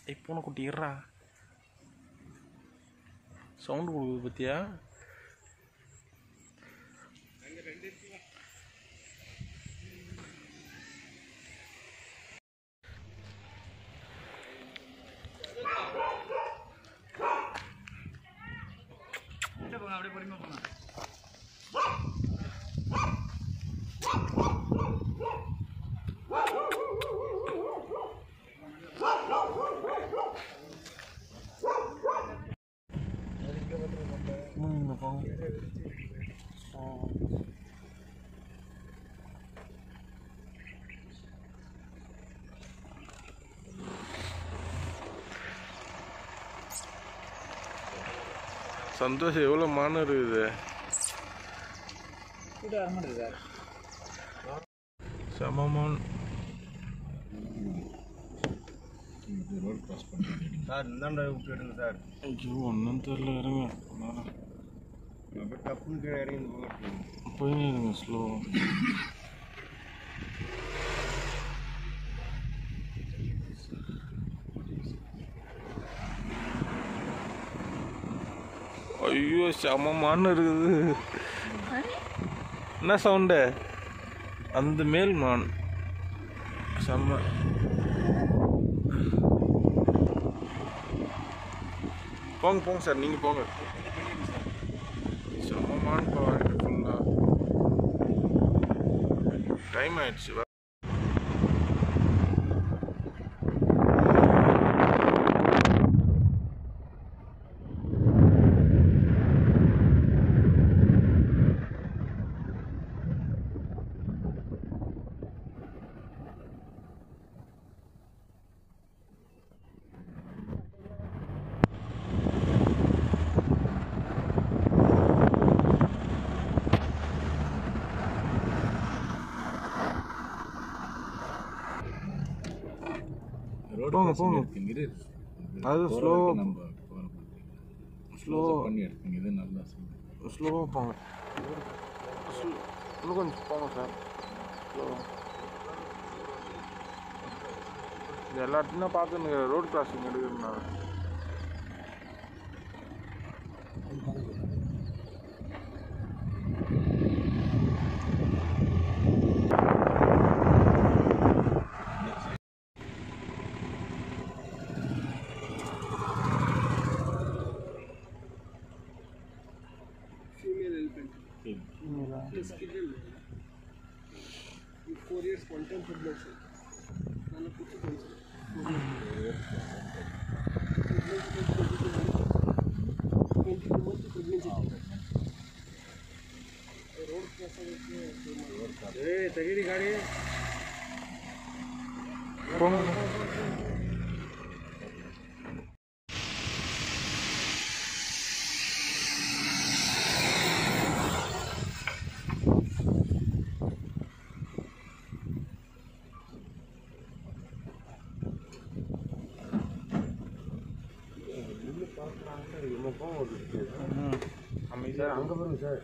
பூனை குட்டி இறா சவுண்டு கொடுக்குது பத்தியா? அப்படியே பொறுமையா போனா சந்தோஷம் எவ்வளோ மானம் இருக்குது. சமமான் ரோட் கிராஸ் பண்ணிட்டு சார் இந்தாண்ட விட்டு எடுங்க சார். ஐயோ ஒன்றும் தெரியல, இருங்க அப்படியே டப்புன்னு கீழே இறங்கி போயிருங்க ஸ்லோ. ஐயோ சமமான்னு இருக்குது. என்ன சவுண்டு? அந்த மேல் மான் செம்ம. போங்க போங்க சார், நீங்கள் போங்க. செம்மமான்னு பாருங்க. ஃபுல்லாக டைம் ஆயிடுச்சு. போங்க போங்க, அது ஸ்லோவாக பண்ணி எடுத்துங்க. இது நல்லா ஸ்லோவாக போங்க. இன்னும் கொஞ்சம் போங்க சார். ஸ்லோவாக இது எல்லாத்தையும் பார்த்து ரோட் கிராசிங் எடுக்கிறதுனால with 4 years quantum pregnancy. Nana puchu konse. 22 months pregnancy. Road कैसा है? ए तगड़ी गाड़ी. சார் அங்கே பாருங்க சார்.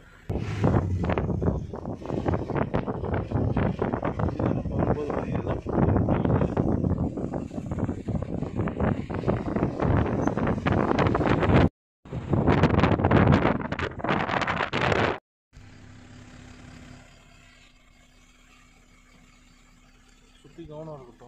சுற்றி கவனம் இருக்கட்டும்.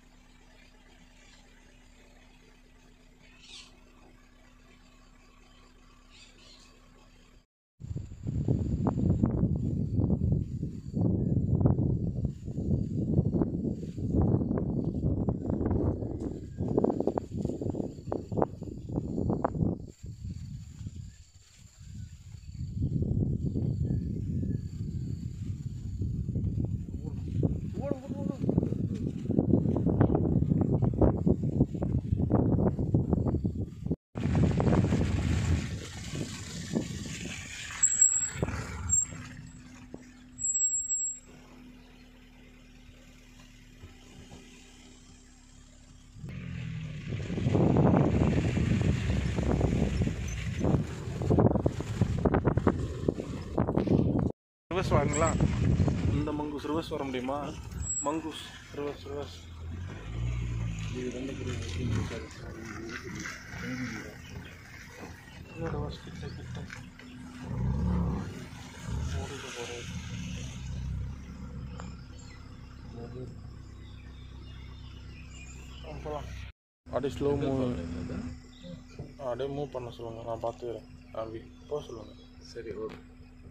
ரிவர்ஸ் வாங்கலாம். இந்த மங்கூஸ் ரிவர்ஸ் வர முடியுமா? மங்கூஸ் ரிவர்ஸ் அப்படியே ஸ்லோ மூவ், அப்படியே மூவ் பண்ண சொல்லுங்கள், நான் பார்த்துக்கிறேன். அப்படி போக சொல்லுங்கள். சரி, ஓகே.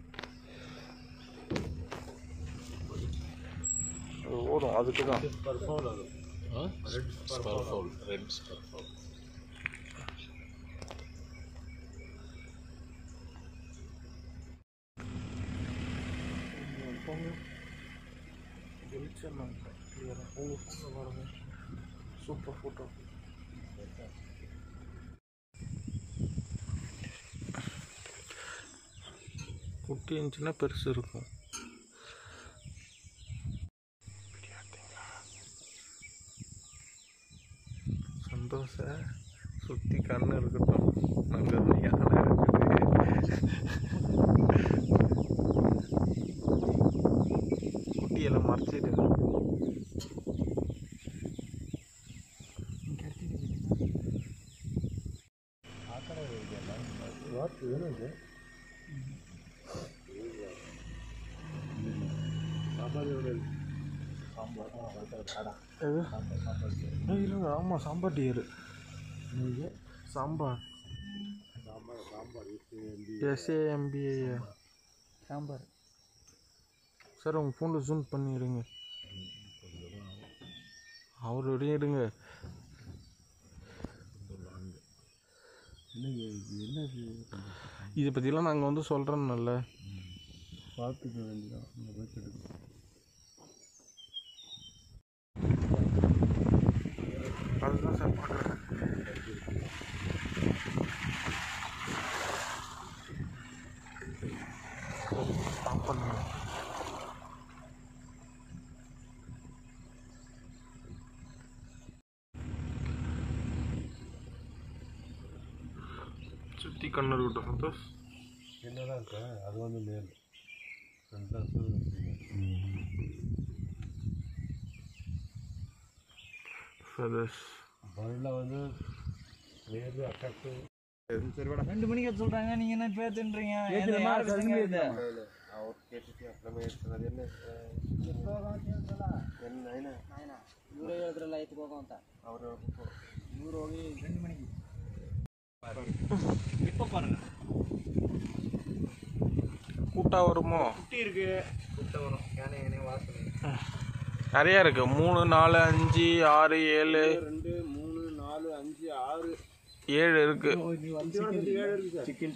ஓடும், அதுக்கு தான். Red spurfowl. Super photo. குட்டி இருந்துச்சுன்னா பெருசு இருக்கும். சந்தோஷ சுற்றி கண்ணு இருக்கட்டும். நல்லது, யானை இருக்குது. குட்டியெல்லாம் மறைச்சிடுங்க. இல்லைங்க, ஆமாம், sambar deer. Sambar SAMBA sambar. Sir உங்கள் ஃபோனில் ஜூம் பண்ணிடுங்க. அவருடைய எடுங்க. இதை பற்றிலாம் நாங்கள் வந்து சொல்கிறோம்ல, பார்த்துக்க வேண்டியதான். அதுதான் சார் பார்க்குறேன். ஸ்டாப் பண்ணுங்க. சுற்றி கண்ணு இருக்கட்டும் சந்தோஷ். என்னதான் இருக்கா, அது வந்து மேல் பர்டில் வந்து நேரு அட்டாக்டு. 2 மணிக்கு சொல்கிறாங்க, நீங்கள் என்ன பேத்துன்றீங்க? அவர் கேட்டுட்டு அப்புறமே எடுத்துனாரு. என்ன ಇವರೇ ಹೇಳಿದ್ರಲ್ಲ ಎತ್ಕೊ ಹೋಗೋ ಅಂತ. ಅವರು ಇವ್ರು ಹೋಗಿ 2 ಮணிக்கு இப்போ பாருங்க. கூட்டா வருமோ? குட்டி இருக்கு, குட்டை வரும். யானை வாசனை நிறையா இருக்கு. 3 4 5 6 7 2 3 4 5 6 7 இருக்கு. ಚಿಕ್ಕಿಲ್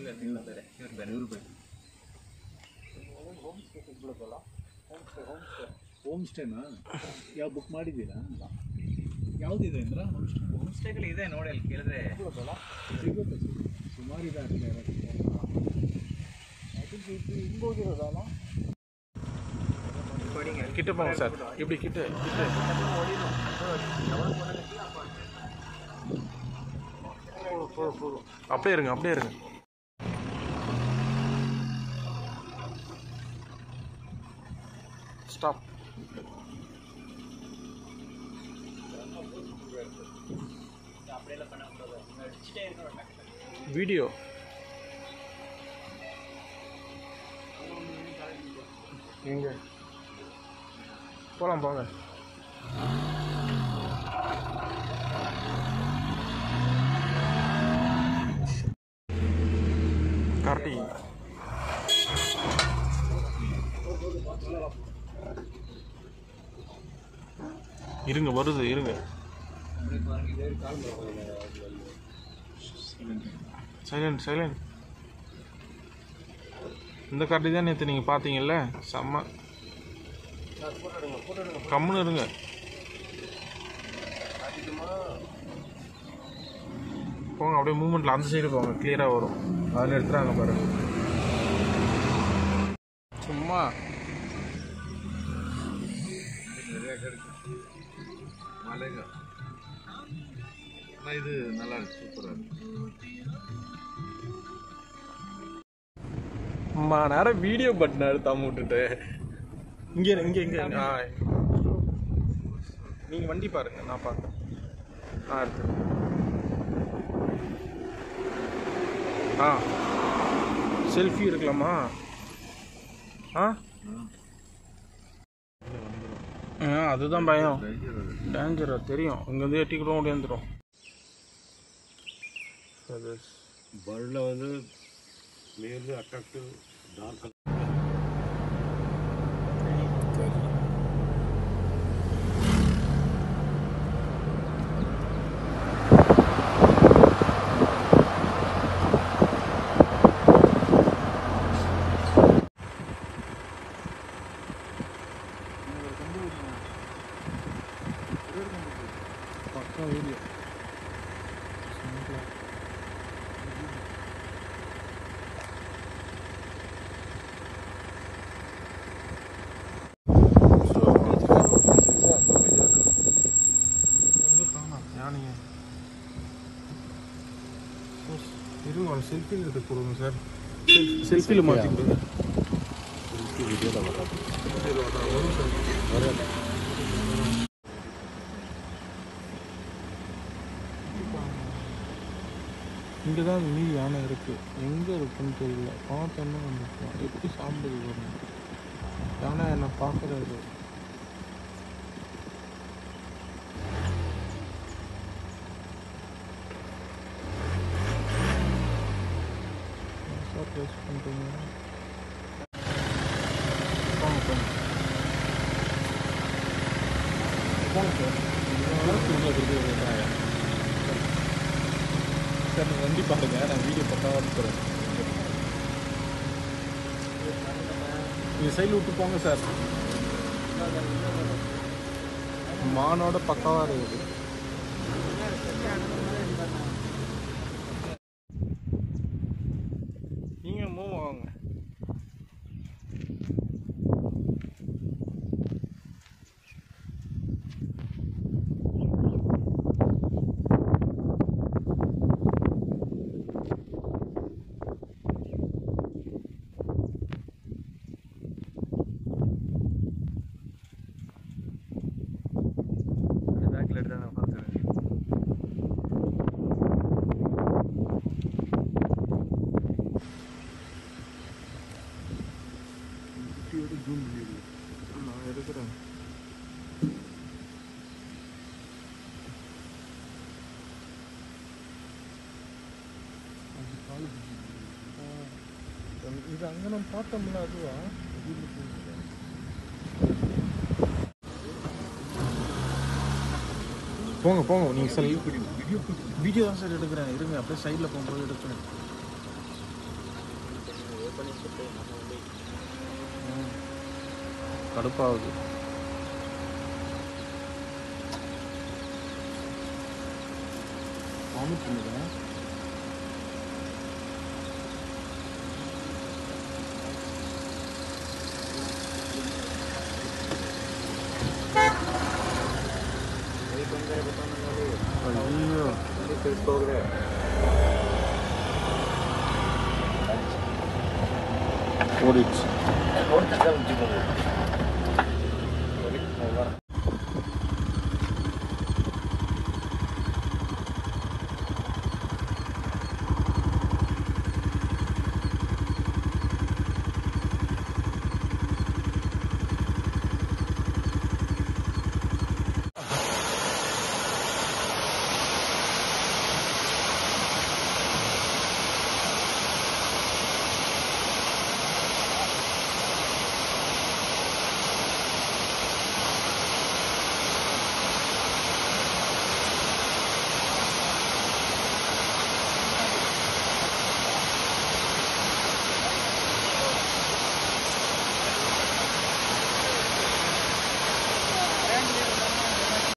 ಹೋಮ್ ಸ್ಟೇನಾ? ಯಾವ ಬುಕ್ ಮಾಡಿದ್ದೀರಾ? ಯಾವುದಿದೆ ಅಂದ್ರೆ ಹೋಮ್ ಸ್ಟೇಗಳು ಇದೆ ನೋಡಿ, ಅಲ್ಲಿ ಕೇಳಿದ್ರೆ ಸಿಗುತ್ತೆ. ಸುಮಾರು ಇದೆ ಅಷ್ಟೇ. ಹಿಂಗೆ ಹೋಗಿರೋದಲ್ಲ. கிட்ட போங்க சார், இப்படி கிட்ட அப்படியே இருங்க, அப்படியே இருங்க. ஸ்டாப். வீடியோ எங்க போகலாம், போங்க. கார்த்தி இருங்க, வருது, இருங்க. Silent silent. இந்த கார்த்தி தான் நேற்று நீங்கள் பார்த்தீங்கல்ல, செம்ம. கம்முன்னு இருங்க. போங்க, அப்படியே மூமெண்ட்டில் அந்த சைடு போங்க, கிளியராக வரும். அதில் எடுத்துறாங்க பாருங்க. சும்மா மலைங்க. ஆனால் இது நல்லா இருக்கு, சூப்பராக இருக்கு. அம்மா நேரம் வீடியோ பட்டன் எடுத்தாம விட்டுட்டு இங்கே இங்கே இங்கே நீங்கள் வண்டி பாருங்க, நான் பார்க்குறேன். செல்ஃபி எடுக்கலாமா? அதுதான் பயம். டேஞ்சரா தெரியும். இங்கேருந்து எட்டி கூட ஓடியாந்துடும். பர்டில் வந்து மேலே அட்ராக்டிவ் டார்க் பக்கா வீடியோ. இருங்க செல்ஃபி எடுத்து கொடுங்க சார். செல்ஃபியில் மாற்றி கொடுங்க. செல்ஃபி வீடியோவில் வராது. இங்கே தான் மீதி யானை இருக்குது. எங்கே இருக்குன்னு தெரியல. பார்த்தோன்னா வந்துருக்கோம். எப்படி சாப்பிடுது வரணும். யானை என்னை பார்க்குறாரு. ப்ளேஸ் பண்ணுறீங்க. போங்க போங்க சார். நீங்கள் வண்டி பாருங்க. நான் வீடியோ பக்காவாக அனுப்புகிறேன். நீங்கள் சைடில் விட்டு போங்க சார். மானோட பக்காவாக இருக்குது. நீங்கள் மூவ் ஆகுங்க. பேக்கில் எடுத்து நான் பார்க்குறேன். ஜூம் பண்ணிடு. நான் எடுக்கிறேன். இது அங்கே நம்ம பார்த்தோம்ல அதுவா? போங்க போங்க. நீங்கள் சார் வீடியோ தான் சார் எடுக்கிறேன். இருங்க அப்படியே சைடில் போகும்போது எடுக்கிறேன். கடுப்பாகுது. வாமிட் பண்ணுறேன். ஐயோ ஓடிச்சு.